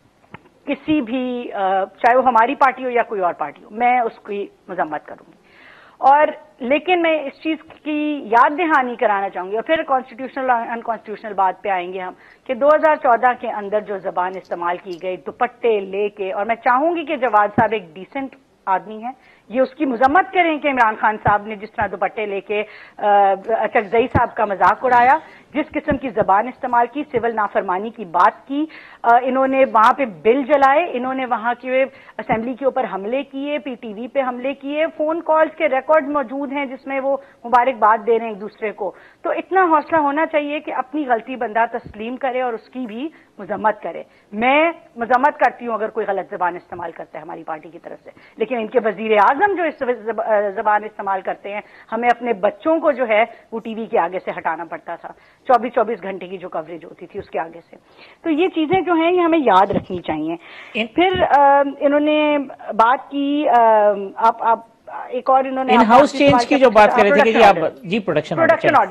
کسی بھی چاہے وہ ہماری پارٹی ہو یا کوئی اور پارٹی ہو، میں اس کی مذمت کروں گی. اور لیکن میں اس چیز کی یاد دہانی کرانا چاہوں گی، اور پھر کانسٹیٹیوشنل ان کانسٹیٹیوشنل بات پہ آئیں گے ہم، کہ 2014 کے اندر جو زبان استعمال کی گئی دوپٹے لے کے، اور میں چاہوں گی کہ جواد صاحب ایک ڈیسنٹ آدمی ہیں، یہ اس کی مذمت کریں کہ عمران خان صاحب نے جس طرح دوپٹے لے کے اچکزئی صاحب کا مذاق اڑایا، جس قسم کی زبان استعمال کی، سول نافرمانی کی بات کی، انہوں نے وہاں پہ بل جلائے، انہوں نے وہاں کے اسمبلی کے اوپر حملے کیے، پی ٹی وی پہ حملے کیے، فون کالز کے ریکارڈ موجود ہیں جس میں وہ مبارکباد دے رہے ہیں ایک دوسرے کو. تو اتنا حوصلہ ہونا چاہیے کہ اپنی غلطی بندہ تسلیم کرے اور اس کی بھی مذمت کرے. میں مذمت کرتی ہوں اگر کوئی غلط زبان استعمال کرتا ہے ہماری پارٹی کی طرف سے، لیکن ان کے وزیر اعظم جو اس زبان استعمال کرتے ہیں، ہمیں اپنے بچوں کو جو ہے وہ ٹی وی کے آگے سے ہٹانا پڑتا تھا، 24 گھنٹے کی جو کوریج ہوتی تھی اس کے آگے سے. تو یہ چیزیں جو ہیں یہ ہمیں یاد رکھنی چاہیے. پھر انہوں نے بات کی، آپ ایک اور انہوں نے ان ہاؤس چینج کی جو بات کر رہے تھے کہ آپ جی پروڈکشن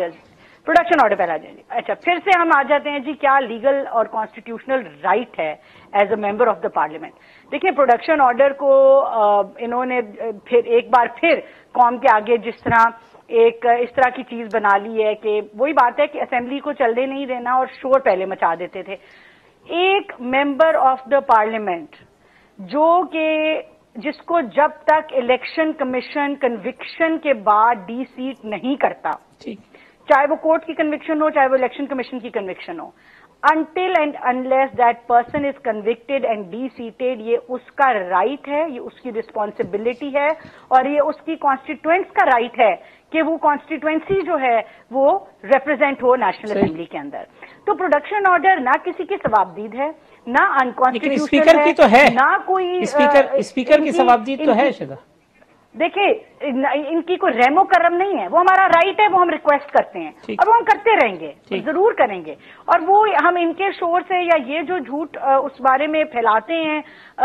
آرڈر پہ آ جائیں گے. اچھا، پھر سے ہم آ جاتے ہیں جی کیا لیگل اور کانسٹیٹیوشنل رائٹ ہے as a member of the parliament. دیکھیں پروڈکشن آرڈر کو انہوں نے پھر ایک بار پھر قوم کے آگے جس طرح ایک اس طرح کی چیز بنا لی ہے کہ وہی بات ہے کہ اسمبلی کو چلنے نہیں دینا اور شور پہلے مچا دیتے تھے. ایک ممبر آف دا پارلیمنٹ جو کہ جس کو جب تک الیکشن کمیشن کنوکشن کے بعد ڈی سیٹ نہیں کرتا، چاہے وہ کورٹ کی کنوکشن ہو چاہے وہ الیکشن کمیشن کی کنوکشن ہو، until and unless that person is convicted and de-seated، یہ اس کا رائٹ ہے، یہ اس کی رسپانسبلٹی ہے، اور یہ اس کی کانسٹیٹوئنٹس کا رائٹ ہے کہ وہ کانسٹیٹوئنسی جو ہے وہ ریپرزینٹ ہو نیشنل اسمبلی کے اندر. تو پروڈکشن آرڈر نہ کسی کی ثوابدید ہے، نہ انکانسٹیٹیوشنل ہے، نہ کوئی اسپیکر کی ثوابدید تو ہے. شدہ دیکھیں ان کی کوئی رحم و کرم نہیں ہے، وہ ہمارا رائٹ ہے، وہ ہم ریکویسٹ کرتے ہیں اور وہ ہم کرتے رہیں گے، ضرور کریں گے. اور وہ ہم ان کے شور سے یا یہ جو جھوٹ اس بارے میں پھیلاتے ہیں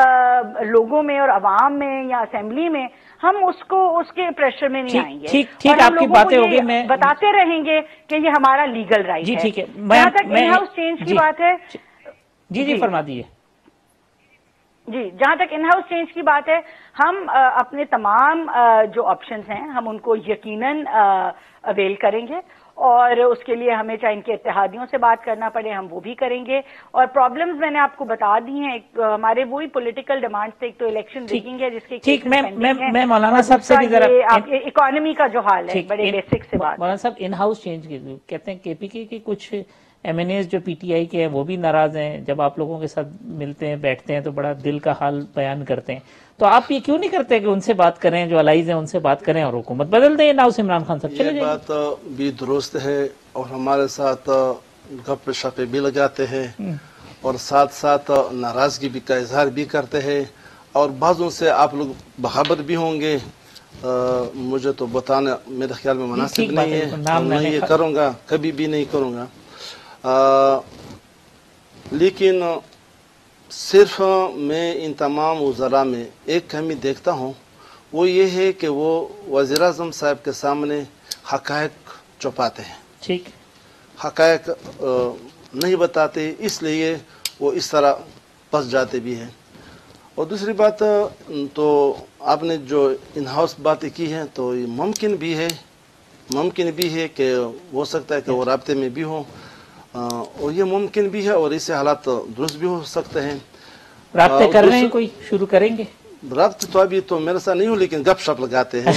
لوگوں میں اور عوام میں یا اسمبلی میں، ہم اس کے پریشر میں نہیں آئیں گے. ٹھیک، آپ کی باتیں ہو گئی، میں بتاتے رہیں گے کہ یہ ہمارا لیگل رائٹ ہے. جی ٹھیک ہے. جہاں تک ان ہاؤس چینج کی بات ہے، जी فرما دیجیے. جی جہاں تک ان ہاؤس چینج کی بات ہے، ہم اپنے تمام جو آپشنز ہیں ہم ان کو یقیناً اویل کریں گے، اور اس کے لیے ہمیں چاہے ان کے اتحادیوں سے بات کرنا پڑے ہم وہ بھی کریں گے. اور پرابلمز میں نے آپ کو بتا دی ہیں، ہمارے وہی پولیٹیکل ڈیمانڈز تھے. ایک تو الیکشن ریگنگ ہے جس کے ٹھیک. میں مولانا صاحب سے بھی ذرا اکانومی کا جو حال ہے بڑے بیسک سے بات. مولانا صاحب ان ہاؤس چینج کہتے ہیں کے پی کے کچھ ایم این ایز جو پی ٹی آئی کے ہیں وہ بھی ناراض ہیں، جب آپ لوگوں کے ساتھ ملتے ہیں بیٹھتے ہیں تو بڑا دل کا حال بیان کرتے ہیں. تو آپ یہ کیوں نہیں کرتے کہ ان سے بات کریں، جو الائز ہیں ان سے بات کریں اور حکومت بدل دیں؟ ناؤس عمران خان صاحب چلے یہ بات بھی درست ہے، اور ہمارے ساتھ گپ شپے بھی لگاتے ہیں، اور ساتھ ساتھ ناراضگی بھی کا اظہار بھی کرتے ہیں، اور بعضوں سے آپ لوگ باخبر بھی ہوں گے. مجھے تو بتانا میرے خیال میں مناسب نہیں ہے، میں یہ کروں گا، کبھی بھی نہیں کروں گا. لیکن صرف میں ان تمام وزراء میں ایک کمی دیکھتا ہوں، وہ یہ ہے کہ وہ وزیر اعظم صاحب کے سامنے حقائق چھپاتے ہیں. ٹھیک. حقائق نہیں بتاتے، اس لیے وہ اس طرح پھنس جاتے بھی ہیں. اور دوسری بات تو آپ نے جو ان ہاؤس باتیں کی ہیں تو یہ ممکن بھی ہے کہ ہو سکتا ہے کہ وہ رابطے میں بھی ہوں، اور یہ ممکن بھی ہے، اور اس سے حالات درست بھی ہو سکتے ہیں. رابطے کر رہے ہیں، کوئی شروع کریں گے؟ رابطے تو ابھی تو میرے ساتھ نہیں ہوں، لیکن گپ شپ لگاتے ہیں.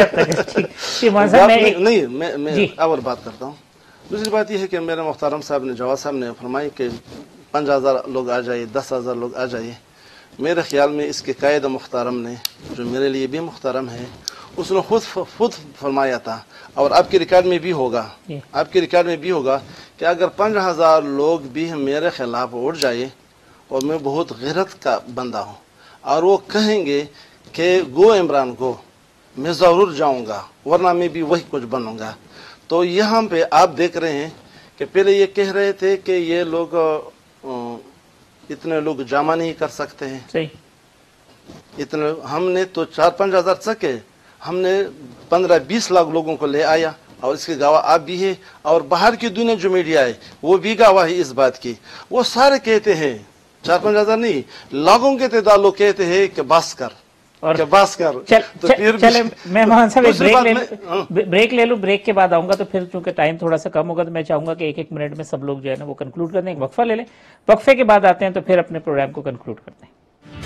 نہیں میں اور بات کرتا ہوں. دوسری بات یہ ہے کہ میرے محترم صاحب نے، جواد صاحب نے فرمائی کہ 5000 لوگ آ جائیے، 10,000 لوگ آ جائیے. میرے خیال میں اس کے قائد محترم نے، جو میرے لیے بھی محترم ہے، اس نے خود فرمایا تھا، اور آپ کے ریکارڈ میں بھی ہوگا، کہ اگر 5000 لوگ بھی میرے خلاف اٹھ جائے، اور میں بہت غیرت کا بندہ ہوں، اور وہ کہیں گے کہ گو عمران گو، میں ضرور جاؤں گا، ورنہ میں بھی وہی کچھ بنوں گا. تو یہاں پہ آپ دیکھ رہے ہیں کہ پہلے یہ کہہ رہے تھے کہ یہ لوگ اتنے لوگ جمع نہیں کر سکتے ہیں. صحیح. اتنے ہم نے تو 4-5 ہزار سکے، ہم نے 15-20 لاکھ لوگوں کو لے آیا، اور اس کے گواہ آپ بھی ہیں، اور باہر کی دنیا جو میڈیا ہے وہ بھی گواہ ہے اس بات کی. وہ سارے کہتے ہیں، 4-5 ہزار نہیں، لاکھوں کے تعداد لوگ کہتے ہیں کہ بس کر. چلے مہمان صاحب بریک لے لوں، بریک کے بعد آؤں گا. تو پھر چونکہ ٹائم تھوڑا سا کم ہوگا تو میں چاہوں گا کہ 1-1 منٹ میں سب لوگ جو ہے نا وہ کنکلوڈ کر دیں. ایک وقفہ لے لیں، وقفے کے بعد آتے ہیں تو پھر اپنے پروگرام کو کنکلوڈ کرتے ہیں.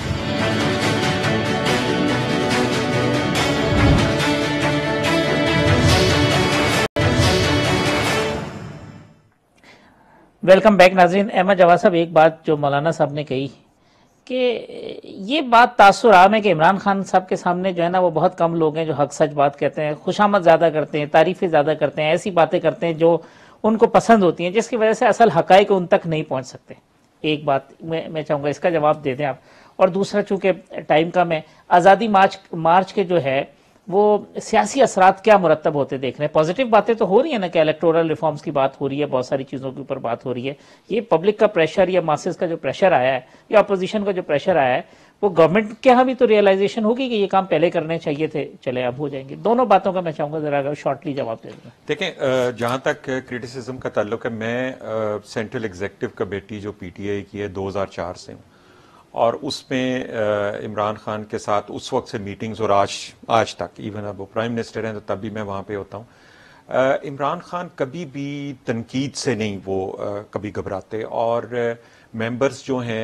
ویلکم بیک ناظرین. احمد جواد صاحب، ایک بات جو مولانا صاحب نے کہی کہ یہ بات تاثر عام ہے کہ عمران خان صاحب کے سامنے جو ہے نا وہ بہت کم لوگ ہیں جو حق سچ بات کہتے ہیں، خوشامد زیادہ کرتے ہیں، تعریفیں زیادہ کرتے ہیں، ایسی باتیں کرتے ہیں جو ان کو پسند ہوتی ہیں، جس کی وجہ سے اصل حقائق ان تک نہیں پہنچ سکتے. ایک بات میں چاہوں گا اس کا جواب دے دیں آپ. اور دوسرا، چونکہ ٹائم کم ہے، آزادی مارچ کے جو ہے وہ سیاسی اثرات کیا مرتب ہوتے دیکھ رہے ہیں؟ پازیٹیو باتیں تو ہو رہی ہیں نا، کہ الیکٹورل ریفارمز کی بات ہو رہی ہے، بہت ساری چیزوں کے اوپر بات ہو رہی ہے. یہ پبلک کا پریشر یا ماسز کا جو پریشر آیا ہے یا اپوزیشن کا جو پریشر آیا ہے، وہ گورنمنٹ کے ہاں بھی تو ریئلائزیشن ہوگی کہ یہ کام پہلے کرنے چاہیے تھے، چلے اب ہو جائیں گے. دونوں باتوں کا میں چاہوں گا ذرا اگر شارٹلی جواب دے دیں. دیکھیں، جہاں تک کرٹیسزم کا تعلق ہے، میں سینٹرل ایگزیکٹو کمیٹی جو پی ٹی آئی کی ہے 2004 سے ہوں، اور اس میں عمران خان کے ساتھ اس وقت سے میٹنگز، اور آج تک ایون اب وہ پرائم منسٹر ہیں تو تب بھی میں وہاں پہ ہوتا ہوں. عمران خان کبھی بھی تنقید سے نہیں وہ کبھی گھبراتے، اور ممبرز جو ہیں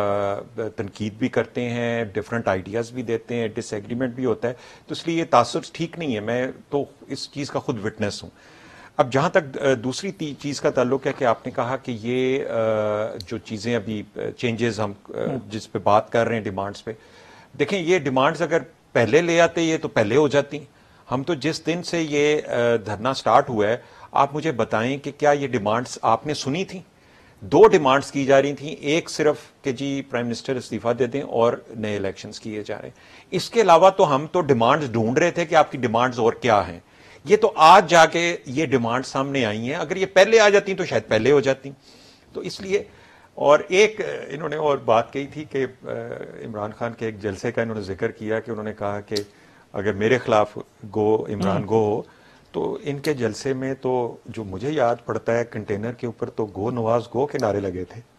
تنقید بھی کرتے ہیں، ڈفرینٹ آئیڈیاز بھی دیتے ہیں، ڈس ایگریمنٹ بھی ہوتا ہے. تو اس لیے یہ تاثر ٹھیک نہیں ہے، میں تو اس چیز کا خود وٹنس ہوں. اب جہاں تک دوسری چیز کا تعلق ہے کہ آپ نے کہا کہ یہ جو چیزیں ابھی چینجز ہم جس پہ بات کر رہے ہیں ڈیمانڈز پہ، دیکھیں یہ ڈیمانڈز اگر پہلے لے آتے یہ تو پہلے ہو جاتی. ہم تو جس دن سے یہ دھرنا سٹارٹ ہوا ہے، آپ مجھے بتائیں کہ کیا یہ ڈیمانڈز آپ نے سنی تھیں؟ 2 ڈیمانڈز کی جا رہی تھیں، ایک صرف کہ جی پرائم منسٹر استعفیٰ دے دیں اور نئے الیکشنز کیے جا رہے ہیں. اس کے علاوہ تو ہم تو ڈیمانڈز ڈھونڈ رہے تھے کہ آپ کی ڈیمانڈز اور کیا ہیں. یہ تو آج جا کے یہ ڈیمانڈ سامنے آئی ہیں، اگر یہ پہلے آ جاتی تو شاید پہلے ہو جاتی. تو اس لیے، اور ایک انہوں نے اور بات کہی تھی کہ عمران خان کے ایک جلسے کا انہوں نے ذکر کیا کہ انہوں نے کہا کہ اگر میرے خلاف گو عمران گو ہو، تو ان کے جلسے میں تو جو مجھے یاد پڑتا ہے کنٹینر کے اوپر تو گو نواز گو کے نعرے لگے تھے.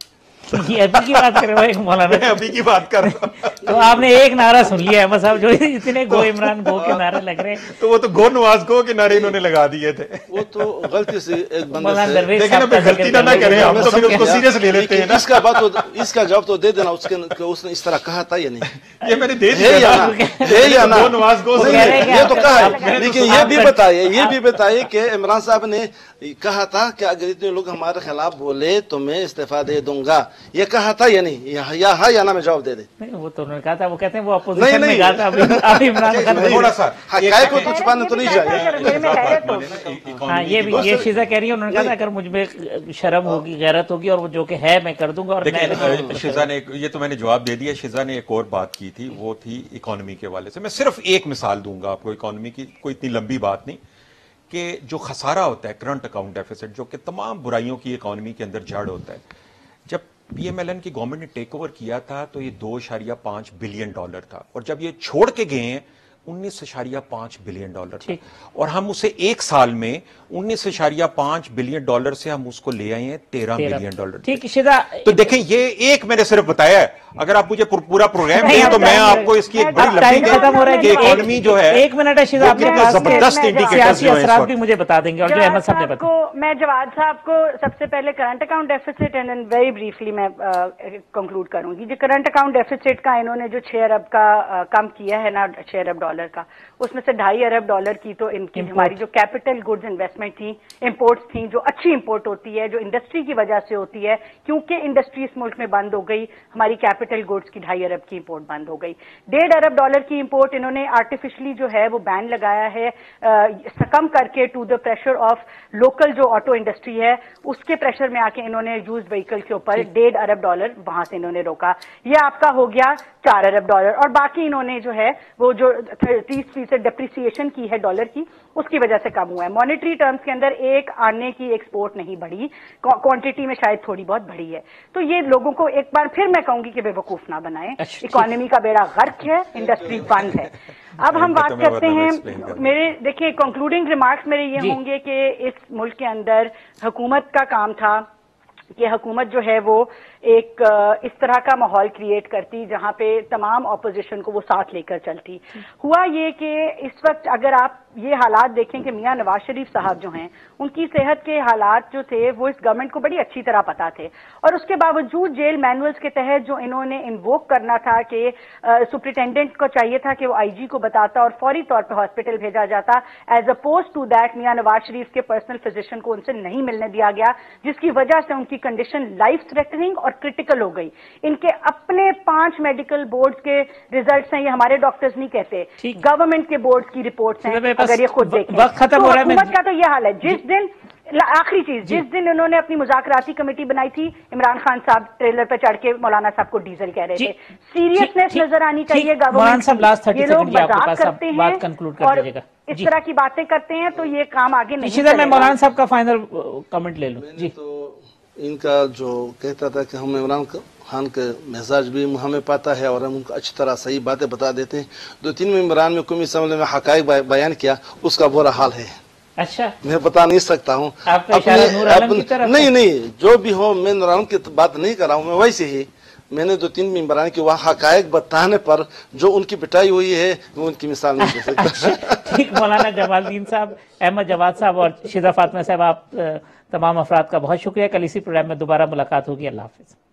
ये अभी की बात कर रहे हो एक मौलाना? मैं अभी की बात कर रहा हूँ। तो आपने एक नारा सुन लिया अहमद साहब, जो इतने गो इमरान गो के नारे लग रहे हैं। तो वो तो गो नवाज गो के नारे इन्होंने लगा दिए थे। वो तो गलती से एक बंदा मौलाना से, दरवेश लेकिन साहब अभी का गलती जिक्र ना कर करें, रहे हम हैं। तो फिर उसको सीरियस ले लेते हैं ना। इसका जवाब तो दे देना, उसने इस तरह कहा था या नहीं? ये मैंने दे है दिया या ना। ना? है या ना? गो नवाज गो नहीं, कह रहे हैं कि ये तो आपका- कहा आपका- है, लेकिन ये भी बताइए कि इमरान साहब ने कहा था कि अगर इतने लोग हमारे खिलाफ बोले तो मैं इस्तीफा दे दूंगा, ये कहा था या नहीं? या हाँ या ना में जवाब दे दे। नहीं, वो तो उन्होंने कहा था, वो कहते हैं वो अपोजिशन में कहा था, अभी इमरान खान थोड़ा सा हकायक को तो छुपाने तो नहीं चाहिए। मेरे में हैरत होगी। हाँ, ये शीजा कह रही है, उन्होंने कहा था अगर मुझ में शर्म होगी, गैरत होगी, और वो जो कि है मैं कर दूंगा। और देखिए शिजा ने, ये तो मैंने जवाब दे दिया। शिजा ने एक और बात की थी, वो थी इकोनॉमी के हवाले से। मैं सिर्फ एक मिसाल दूंगा आपको इकोनॉमी की, कोई इतनी लंबी बात नहीं, कि जो खसारा होता है करंट अकाउंट डेफिसिट, जो कि तमाम बुराइयों की इकोनॉमी के अंदर जड़ होता है। जब पीएमएलएन की गवर्नमेंट ने टेक ओवर किया था तो ये $2.5 बिलियन था, और जब ये छोड़ के गए हैं $19.5 बिलियन था, और हम उसे एक साल में $19.5 बिलियन से हम उसको ले आए हैं $13 बिलियन। ठीक शिजा, तो देखें, ये एक मैंने सिर्फ बताया है। अगर आप मुझे पूरा प्रोग्राम दें तो मैं आपको इसकी एक बड़ी लंबी खत्म हो रहा है, इकोनॉमी जो है, एक मिनट है शिजा, आपके पास जबरदस्त इंडिकेटर्स सियासी जो है इस असरात वक्त। भी मुझे बता देंगे, और जो अहमद साहब ने बताया। मैं जवाद साहब को सबसे पहले current account deficit and then very briefly मैं कंक्लूड करूंगी। जो करंट अकाउंट डेफिसिट का इन्होंने जो 6 अरब का कम किया है ना, $6 अरब का, उसमें से $2.5 अरब की तो इनकी हमारी जो कैपिटल गुड्स इन्वेस्टमेंट थी, इंपोर्ट्स थी, जो अच्छी इंपोर्ट होती है, जो इंडस्ट्री की वजह से होती है, क्योंकि इंडस्ट्री इस मुल्क में बंद हो गई, हमारी कैपिटल गुड्स की $2.5 अरब की इंपोर्ट बंद हो गई। $1.5 अरब की इंपोर्ट इन्होंने आर्टिफिशियली जो है वो बैन लगाया है, सकम करके to the pressure of local जो ऑटो इंडस्ट्री है, उसके प्रेशर में आके इन्होंने यूज्ड व्हीकल के ऊपर $1.5 अरब वहां से इन्होंने रोका। ये आपका हो गया $4 अरब, और बाकी इन्होंने जो है वो जो 30% डिप्रिसिएशन की है डॉलर की, उसकी वजह से कम हुआ है। मॉनेटरी टर्म्स के अंदर एक आने की एक्सपोर्ट नहीं बढ़ी, क्वांटिटी में शायद थोड़ी बहुत बढ़ी है। तो ये लोगों को एक बार फिर मैं कहूंगी कि बेवकूफ ना बनाएं। इकोनॉमी का बेड़ा गर्क है, इंडस्ट्री बंद है। अब हम बात करते हैं, मेरे देखिए कंक्लूडिंग रिमार्क्स मेरे ये होंगे कि इस मुल्क के अंदर हुकूमत का काम था कि हुकूमत जो है वो एक इस तरह का माहौल क्रिएट करती जहां पे तमाम ऑपोजिशन को वो साथ लेकर चलती। हुआ ये कि इस वक्त अगर आप ये हालात देखें कि मियां नवाज शरीफ साहब जो हैं, उनकी सेहत के हालात जो थे वो इस गवर्नमेंट को बड़ी अच्छी तरह पता थे, और उसके बावजूद जेल मैनुअल्स के तहत जो इन्होंने इन्वोक करना था कि सुप्रिटेंडेंट को चाहिए था कि वो आईजी को बताता और फौरी तौर पर हॉस्पिटल भेजा जाता, एज अपोज टू दैट मियां नवाज शरीफ के पर्सनल फिजिशियन को उनसे नहीं मिलने दिया गया, जिसकी वजह से उनकी कंडीशन लाइफ थ्रेटनिंग और क्रिटिकल हो गई। इनके अपने 5 मेडिकल बोर्ड्स के रिजल्ट्स हैं, ये हमारे डॉक्टर्स नहीं कहते, गवर्नमेंट के बोर्ड्स की रिपोर्ट्स हैं, अगर ये खुद देखें। वक्त खत्म हो रहा है, हुकूमत का तो ये हाल है। जिस दिन आखिरी चीज, जिस दिन इन्होंने अपनी मुज़ाकराती कमेटी बनाई थी, इमरान खान साहब ट्रेलर पे चढ़ के मौलाना साहब को डीजल कह रहे थे। सीरियसनेस नजर आनी चाहिए गवर्नमेंट की। ये लोग मजाक करते हैं और इस तरह की बातें करते हैं, तो ये काम आगे नहीं चलेगा। मैं मौलाना साहब का फाइनल कमेंट ले लूं जी। तो इनका जो कहता था कि हम इमरान खान का मिजाज भी हमें पता है और हम उनको अच्छी तरह सही बातें बता देते हैं। 2-3 मेंबरान में कौमी असम्बली में हकायक बयान किया, उसका बुरा हाल है। अच्छा, मैं बता नहीं सकता हूँ। नहीं, जो भी हो, मैं नूर आलम की बात नहीं कर रहा हूँ। मैं वैसे ही मैंने 2-3 मेंबरान की वहाँ हकायक बताने पर जो उनकी पिटाई हुई है वो उनकी मिसाल नहीं दे सकता। ठीक, मौलाना जमालुद्दीन साहब, अहमद जवाद साहब और शिजा फातिमा साहब, आप तमाम अफराद का बहुत शुक्रिया। कल इसी प्रोग्राम में दोबारा मुलाकात होगी। अल्लाह हाफिज।